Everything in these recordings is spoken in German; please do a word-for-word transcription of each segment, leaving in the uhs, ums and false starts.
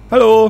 Hallo?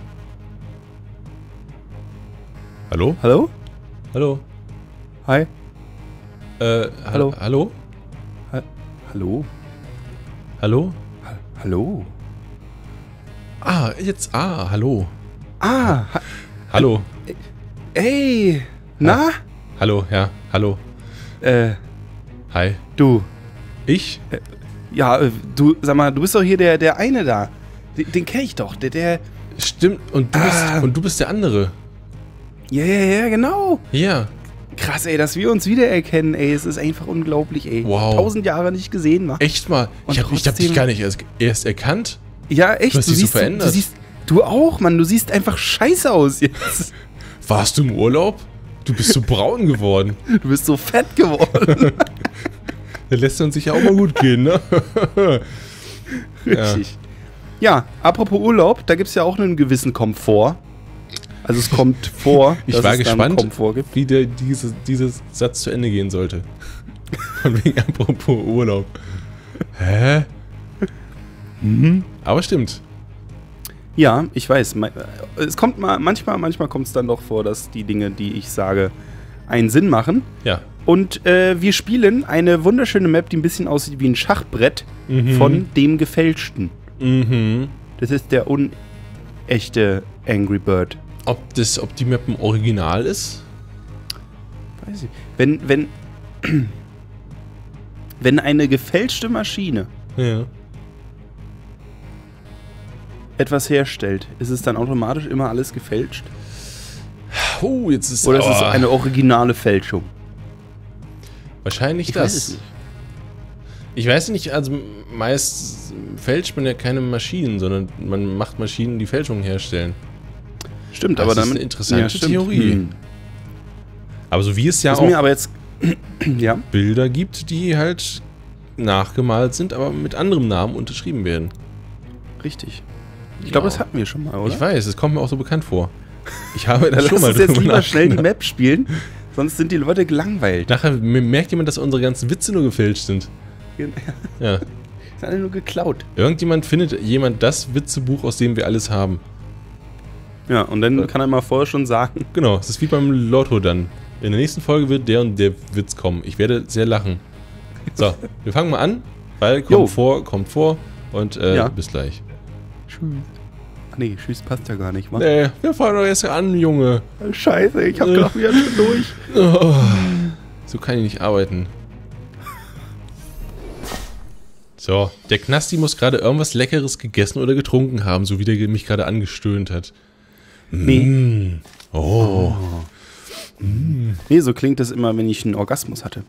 Hallo? Hallo? Hallo? Hi? Äh, Hallo? ha hallo? Ha Hallo? Hallo? Ha Hallo? Ah, jetzt, ah, hallo. Ah, ha Hallo. Ey, na? Ha hallo, ja, hallo. Äh, Hi. du. Ich? Äh, ja, äh, du, sag mal, du bist doch hier der, der eine da. Den, den kenn ich doch, der, der... Stimmt, und du, Ah. bist, und du bist der andere. Ja, ja, ja, genau. Ja. Krass, ey, dass wir uns wiedererkennen, ey. Es ist einfach unglaublich, ey. Wow. Tausend Jahre nicht gesehen, wa? Echt mal. Und Ich hab, ich hab dich trotzdem- gar nicht erst, erst erkannt. Ja, echt. Du hast dich so siehst, verändert. Du, siehst, du auch, Mann. Du siehst einfach scheiße aus jetzt. Warst du im Urlaub? Du bist so braun geworden. Du bist so fett geworden. Da lässt uns sich ja auch mal gut gehen, ne? Richtig. Ja, apropos Urlaub, da gibt es ja auch einen gewissen Komfort. Also es kommt vor, Ich dass war es da einen gespannt, Komfort gibt. wie der diese, dieses Satz zu Ende gehen sollte. Von wegen apropos Urlaub. Hä? Mhm. Aber stimmt. Ja, ich weiß. me- Es kommt mal, manchmal, manchmal kommt es dann doch vor, dass die Dinge, die ich sage, einen Sinn machen. Ja. Und äh, wir spielen eine wunderschöne Map, die ein bisschen aussieht wie ein Schachbrett Mhm. von dem Gefälschten. Mhm. Das ist der unechte Angry Bird. Ob, das, ob die Map ein Original ist? Weiß ich. Wenn, wenn, wenn eine gefälschte Maschine Ja. etwas herstellt, ist es dann automatisch immer alles gefälscht? Oh, jetzt ist Oder ist es oh, eine originale Fälschung? wahrscheinlich Ich das. weiß es nicht. Ich weiß nicht, also meist fälscht man ja keine Maschinen, sondern man macht Maschinen, die Fälschungen herstellen. Stimmt, Das aber ist damit... eine interessante stimmt. Theorie. Hm. Aber so wie es ja Ist auch mir aber jetzt... ja, Bilder gibt, die halt nachgemalt sind, aber mit anderem Namen unterschrieben werden. richtig. Ich glaube, Ja. das hatten wir schon mal, oder? Ich weiß, es kommt mir auch so bekannt vor. Ich habe das Dann schon lass mal uns jetzt drüber lieber schnell die nachgedacht. Map spielen, sonst sind die Leute gelangweilt. Nachher merkt jemand, dass unsere ganzen Witze nur gefälscht sind. Ja. Ist alle nur geklaut. Irgendjemand findet jemand das Witzebuch, aus dem wir alles haben. Ja, und dann kann er mal vorher schon sagen, Genau, es ist wie beim Lotto dann. In der nächsten Folge wird der und der Witz kommen. Ich werde sehr lachen. So, wir fangen mal an, weil kommt Jo. vor, kommt vor und äh, Ja. bis gleich. tschüss. Ach nee, tschüss passt ja gar nicht, wa? Nee, wir fangen doch erst an, Junge. Scheiße, ich hab gedacht, wir sind schon durch. Oh, so kann ich nicht arbeiten. So, der Knasti muss gerade irgendwas Leckeres gegessen oder getrunken haben, so wie der mich gerade angestöhnt hat. Nee. Mm. Oh. Nee, so klingt das immer, wenn ich einen Orgasmus hatte.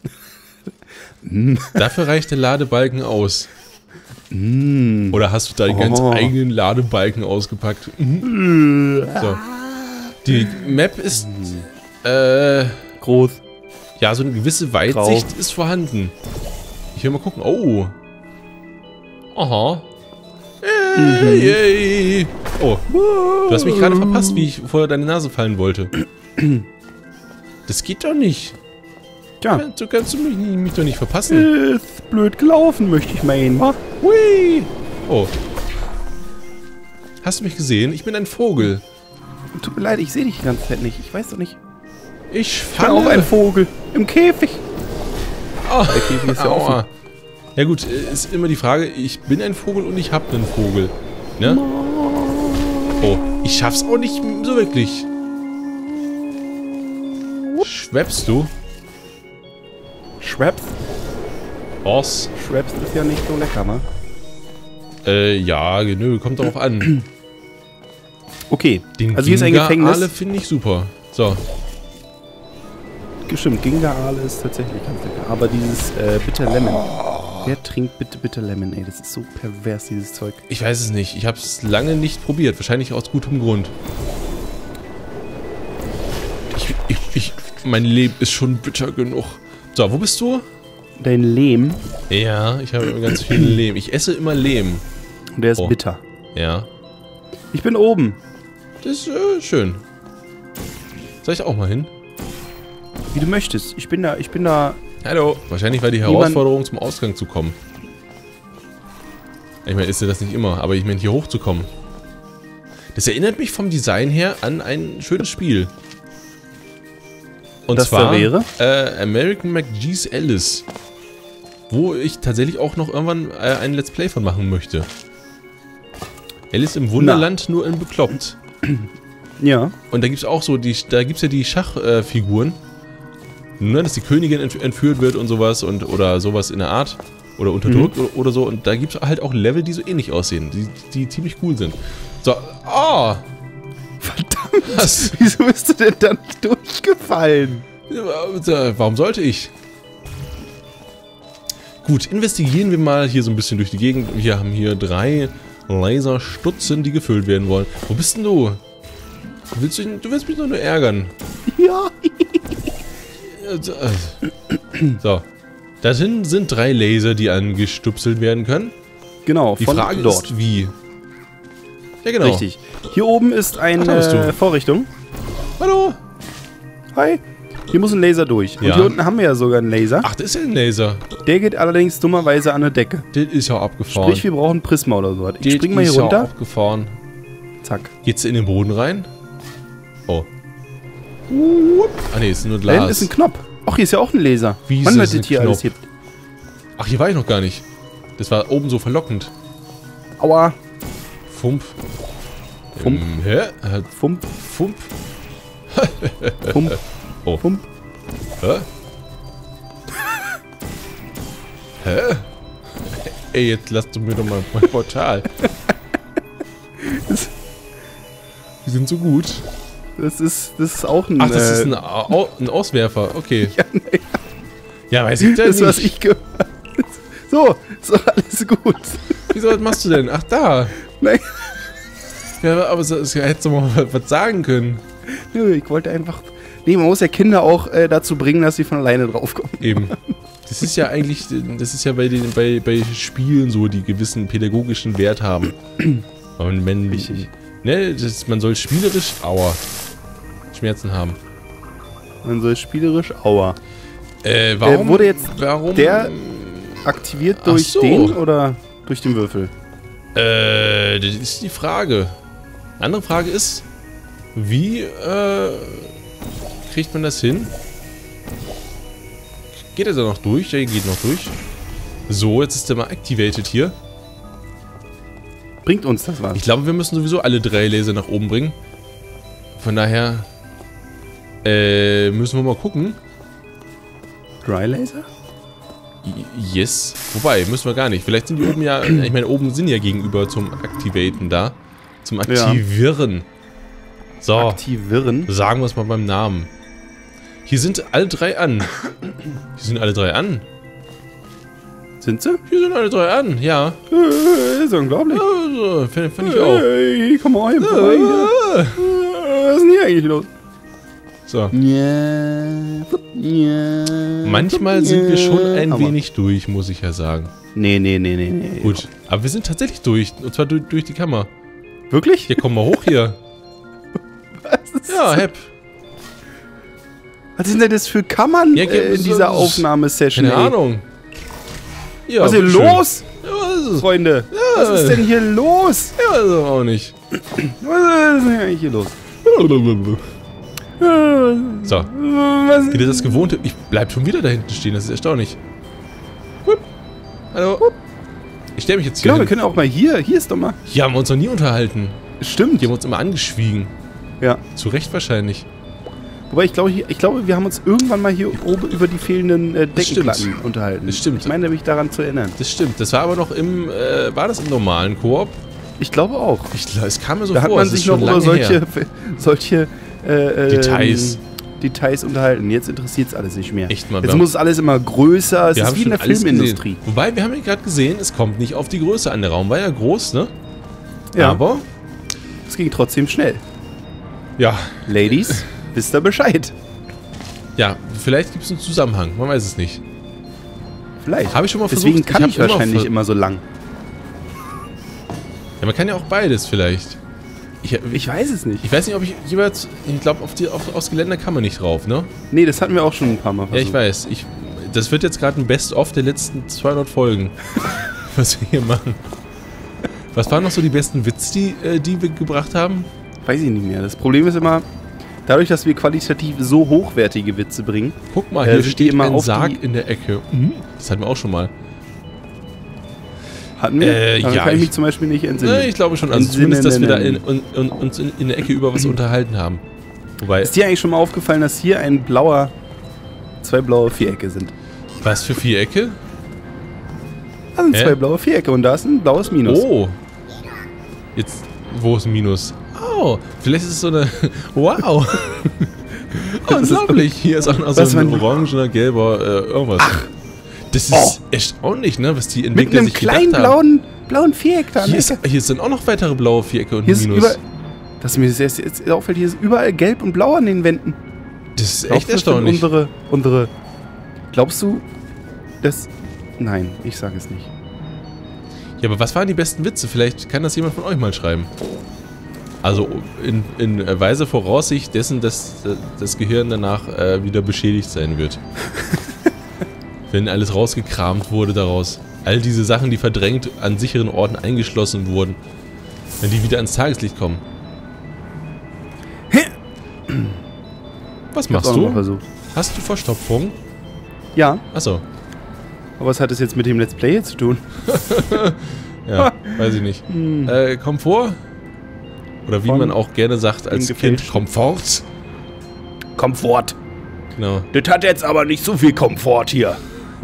Dafür reicht der Ladebalken aus. Mm. Oder hast du da den ganz Oh. eigenen Ladebalken ausgepackt? Mhm. So. Die Map ist, äh, Groß. ja, so eine gewisse Weitsicht ist vorhanden. Ich will mal gucken. Oh. Aha. Hey, hey. Oh, du hast mich gerade verpasst, wie ich vor deine Nase fallen wollte. Das geht doch nicht. Tja, So kannst du mich, mich doch nicht verpassen. ist blöd gelaufen, möchte ich meinen, wa? Hui. Oh. Hast du mich gesehen? Ich bin ein Vogel. Tut mir leid, ich sehe dich die ganze Zeit nicht. Ich weiß doch nicht. Ich Ich bin auch ein falle. Vogel. Im Käfig. Oh. Der Käfig ist ja Aua. offen. Ja gut, ist immer die Frage, ich bin ein Vogel und ich hab einen Vogel. Ne? Oh, ich schaff's auch nicht so wirklich. Schwebst du? Schweppes. Boss? Schweppes ist ja nicht so lecker, wa? Äh, ja, nö, kommt darauf an. Okay, Den also hier ist ein Ginga-Ale Gefängnis. finde ich super. So, Stimmt, Ginga-Ale ist tatsächlich ganz lecker. Aber dieses äh, Bitter Lemon. Wer trinkt bitte Bitter Lemon, ey? Das ist so pervers, dieses Zeug. ich weiß es nicht. Ich habe es lange nicht probiert. Wahrscheinlich aus gutem Grund. Ich, ich, ich, mein Leben ist schon bitter genug. So, wo bist du? Dein Lehm, Ja, ich habe immer ganz viel Lehm. Ich esse immer Lehm. und der ist Oh. bitter. Ja. Ich bin oben. Das ist äh, schön. Soll ich auch mal hin? Wie du möchtest. Ich bin da, ich bin da. Hallo. Wahrscheinlich war die Jemand- Herausforderung, zum Ausgang zu kommen. Ich meine, ist ja das nicht immer, aber ich meine, hier hochzukommen. Das erinnert mich vom Design her an ein schönes Spiel. Und das zwar da wäre? Äh, American McGee's Alice. Wo ich tatsächlich auch noch irgendwann äh, ein Let's Play von machen möchte. Alice im Wunderland, Na. nur in bekloppt. Ja. Und da gibt es auch so, die, da gibt es ja die Schachfiguren. Äh, ne, dass die Königin ent entführt wird und sowas und oder sowas in der Art. Oder unterdrückt mhm. oder, oder so. Und da gibt es halt auch Level, die so ähnlich aussehen. Die, die ziemlich cool sind. So, ah! Oh. Verdammt! Was? Wieso bist du denn dann durchgefallen? Warum sollte ich? Gut, investigieren wir mal hier so ein bisschen durch die Gegend. Wir haben hier drei Laserstutzen, die gefüllt werden wollen. Wo bist denn du? Willst du, du willst mich doch nur ärgern. Ja. So. Da hinten sind drei Laser, die angestupselt werden können. Genau, die von Frage dort. ist, wie? Ja, genau. Richtig. Hier oben ist eine Ach, Vorrichtung. Hallo. Hi. Hier muss ein Laser durch. Und ja. hier unten haben wir ja sogar einen Laser. Ach, das ist ja ein Laser. Der geht allerdings dummerweise an eine Decke. Das ist ja abgefahren. Sprich, wir brauchen Prisma oder so. Ich das spring mal hier ist runter. Ja abgefahren. Zack. Geht's in den Boden rein? Oh. Ah ne, ist nur Glas. Da hinten ist ein Knopf. Ach, hier ist ja auch ein Laser. Wie Wann ist das hier alles hebt. Ach, hier war ich noch gar nicht. Das war oben so verlockend. Aua. Fump. Fump. Ähm, hä? Fump. Fump. Fump. Oh. Fump. Hä? Hä? Ey, jetzt lass du mir doch mal mein Portal. Die sind so gut. Das ist, das ist auch ein... Ach, das äh, ist ein, Au ein Auswerfer. Okay. Ja, nee. Ja, weiß ich denn das, nicht. was ich gehört. So, ist doch alles gut. Wieso, was machst du denn? Ach, da. Nein. Ja, aber so, so, hättest du mal was sagen können. Nö, ich wollte einfach... Nee, man muss ja Kinder auch äh, dazu bringen, dass sie von alleine draufkommen. Eben. Das ist ja eigentlich, das ist ja bei den bei, bei Spielen so, die gewissen pädagogischen Wert haben. Aber wenn, Wichtig. Ne, das, man soll spielerisch, aua, Schmerzen haben. Man soll spielerisch, aua. Äh, warum? Äh, wurde jetzt warum? der aktiviert durch so. den oder durch den Würfel? Äh, das ist die Frage. Andere Frage ist, wie, äh, kriegt man das hin? Geht er da noch durch? Ja, geht noch durch. So, jetzt ist der mal activated hier. Bringt uns das was? Ich glaube, wir müssen sowieso alle drei Laser nach oben bringen. Von daher, äh, müssen wir mal gucken. Dry Laser? Yes. Wobei, müssen wir gar nicht. Vielleicht sind die oben ja, ich meine, oben sind ja gegenüber zum Activaten da. Zum Aktivieren. Ja. So. Aktivieren? Sagen wir es mal beim Namen. Hier sind alle drei an. Hier sind alle drei an. Sind sie? Hier sind alle drei an, ja. Das ist unglaublich. Also, finde find ich auch. Hey, komm mal hin, vorbei hier. Was ist denn hier eigentlich los? So. Yeah, yeah, Manchmal yeah, sind wir schon ein aber wenig durch, muss ich ja sagen. Nee, nee, nee, nee, nee. Gut, aber wir sind tatsächlich durch. Und zwar durch, durch die Kammer. Wirklich? Hier, komm mal hoch hier. Was ist Ja, Hepp. Was sind denn das für Kammern Ja, äh, in so- dieser Aufnahmesession? Keine ey? Ahnung. Ja, Was ist denn schön. los, Ja, was ist es? Freunde? Ja. Was ist denn hier los? Ja, das auch nicht. Was ist denn eigentlich hier los? So, Was? wieder das Gewohnte. Ich bleib schon wieder da hinten stehen, das ist erstaunlich. Hup. Hallo. Ich stelle mich jetzt hier Genau, wir hin. können auch mal hier. Hier ist doch mal. Hier haben wir uns noch nie unterhalten. Stimmt. Die haben uns immer angeschwiegen. Ja. Zu Recht wahrscheinlich. Wobei ich glaube, hier- ich glaube, wir haben uns irgendwann mal hier oben über die fehlenden äh, Das Deckenplatten stimmt. unterhalten. Das stimmt. Ich meine mich daran zu erinnern. Das stimmt. Das war aber noch im, äh, war das im normalen Koop? Ich glaube auch. Ich, gl- es kam mir so Da hat vor, man es ist sich noch schon über lange solche, her. solche äh, Details. Ähm, Details unterhalten. Jetzt interessiert es alles nicht mehr. Echt mal. Jetzt wir muss es alles immer größer. Es wir ist haben wie in schon der alles Filmindustrie. gesehen. Wobei, wir haben ja gerade gesehen, es kommt nicht auf die Größe an. Der Raum war ja groß, ne? Ja. Aber, Es ging trotzdem schnell. ja. Ladies, wisst ihr Bescheid. Ja, vielleicht gibt es einen Zusammenhang. Man weiß es nicht. Vielleicht. Habe ich schon mal versucht. Deswegen kann hab ich, wahrscheinlich ver- immer so lang. Ja, man kann ja auch beides vielleicht. Ich, Ich weiß es nicht. ich weiß nicht, ob ich jeweils... Ich glaube, auf die, auf, aufs Geländer kann man nicht drauf, ne? Nee, das hatten wir auch schon ein paar Mal Ja, versucht. ich weiß. Ich, das wird jetzt gerade ein Best-of der letzten zweihundert Folgen. Was wir hier machen. Was waren noch so die besten Witze, die, äh, die wir gebracht haben? Weiß ich nicht mehr. Das Problem ist immer, dadurch, dass wir qualitativ so hochwertige Witze bringen. Guck mal, hier äh, steht immer ein auf Sarg in der Ecke. Mhm. Das hatten wir auch schon mal. Hatten wir? Äh, Daran ja, kann ich mich ich- zum Beispiel nicht entsinnen. Ne, ich glaube schon. Also Entsinnen, zumindest, dass wir da in, nennen. in, in, uns in, in der Ecke über was unterhalten haben. Wobei, Ist dir eigentlich schon mal aufgefallen, dass hier ein blauer, zwei blaue Vierecke sind? was für Vierecke? Da sind Hä? zwei blaue Vierecke und da ist ein blaues Minus. Oh. Jetzt, wo ist ein Minus? Oh, vielleicht ist es so eine... Wow. Unglaublich. Hier ist auch noch so Was ein war- orangener, gelber, äh, irgendwas. Das ist erstaunlich, ne, was die Mit Entwickler einem sich kleinen gedacht haben. blauen, blauen Viereck da. an Hier, der ist, Ecke. hier sind auch noch weitere blaue Vierecke und Hier ein ist Minus. über, dass mir das jetzt, jetzt auffällt, hier ist überall gelb und blau an den Wänden. Das ist Glaubst echt du, das sind erstaunlich. Unsere, unsere, glaubst du, dass... Nein, ich sage es nicht. Ja, aber was waren die besten Witze? Vielleicht kann das jemand von euch mal schreiben. Also in, in weise Voraussicht dessen, dass das Gehirn danach äh, wieder beschädigt sein wird. Wenn alles rausgekramt wurde daraus. All diese Sachen, die verdrängt an sicheren Orten eingeschlossen wurden. Wenn die wieder ans Tageslicht kommen. Was Ich hab's machst auch noch mal du? versucht. Hast du Verstopfung? Ja, Achso. aber was hat das jetzt mit dem Let's Play hier zu tun? Ja, weiß ich nicht. Hm. Äh, Komfort? Oder wie Von man auch gerne sagt als dem Kind, Gefälschten. Komfort. Komfort. Genau. Das hat jetzt aber nicht so viel Komfort hier,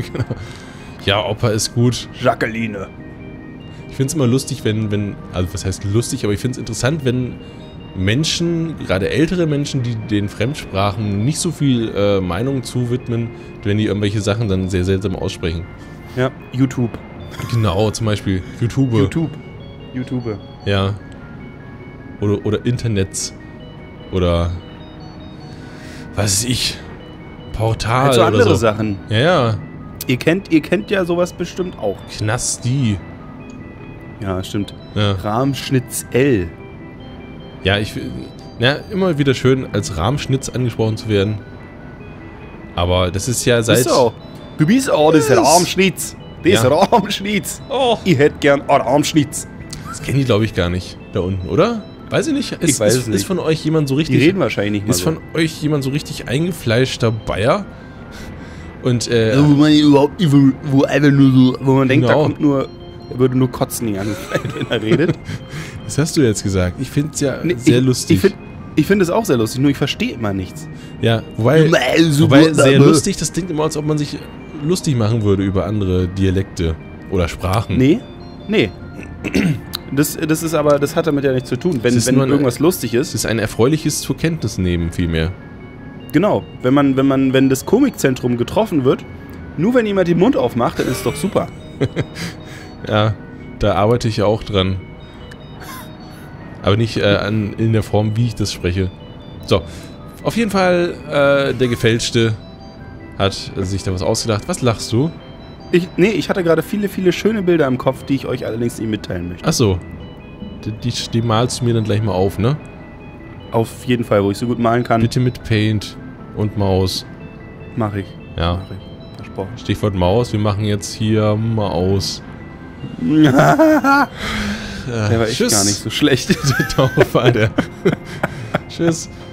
Ja, Opa ist gut. Jacqueline. Ich finde es immer lustig, wenn, wenn, also was heißt lustig, aber ich finde es interessant, wenn Menschen, gerade ältere Menschen, die den Fremdsprachen nicht so viel äh, Meinung zuwidmen, wenn die irgendwelche Sachen dann sehr seltsam aussprechen. Ja, YouTube. Genau, zum Beispiel YouTube. YouTube. YouTube. Ja. Oder, oder Internets. Oder was weiß ich. Portal Also andere oder so. Sachen. Ja, ja. Ihr kennt, ihr kennt ja sowas bestimmt auch. Knasti. Ja, stimmt. Ja. Rahmschnitzel. Ja, ich na, immer wieder schön als Rahmschnitz angesprochen zu werden. Aber das ist ja seit... Bist du auch? Du bist auch das Yes. Rahmschnitz. Das Ja. Rahmschnitz. Oh, Ich hätte gern ein Rahmschnitz. das kennen die, glaube ich, gar nicht da unten, oder? Weiß ich nicht. Ist, Ich weiß ist, es nicht. ist von euch jemand so Die richtig... reden wahrscheinlich nicht mal ist so. von euch jemand so richtig eingefleischter Bayer? Und, äh... Also, wo man überhaupt nicht, wo, wo einfach nur so, wo man denkt, da Genau. kommt nur, er würde nur kotzen die ganze Zeit, wenn er redet. Was hast du jetzt gesagt? Ich finde es ja Nee, sehr ich, lustig. Ich finde ich find es auch sehr lustig, nur ich verstehe immer nichts. ja, wobei, So wobei gut, sehr aber- lustig, das klingt immer, als ob man sich lustig machen würde über andere Dialekte oder Sprachen. Nee, nee. Das, das ist aber, das hat damit ja nichts zu tun. Wenn, Es ist wenn nur eine- irgendwas lustig Es ist, ist ein erfreuliches zur Kenntnis nehmen vielmehr. genau, wenn man, wenn man, wenn das Komikzentrum getroffen wird, nur wenn jemand den Mund aufmacht, dann ist es doch super. Ja, da arbeite ich ja auch dran. Aber nicht äh, an, in der Form, wie ich das spreche. So, auf jeden Fall, äh, der Gefälschte hat sich da was ausgedacht. Was lachst du? Ich, nee, ich hatte gerade viele, viele schöne Bilder im Kopf, die ich euch allerdings nicht mitteilen möchte. Achso, die, die, die malst du mir dann gleich mal auf, ne? Auf jeden Fall, wo ich so gut malen kann, Bitte mit Paint und Maus. mache ich. Ja, Mach ich. Versprochen. Stichwort Maus, wir machen jetzt hier Maus. Der Äh, war echt gar nicht so schlecht. Taufe, Alter. Tschüss.